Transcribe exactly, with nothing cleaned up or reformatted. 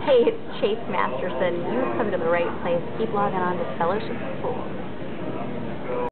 Hey, it's Chase Masterson. You've come to the right place. Keep logging on to Fellowship School.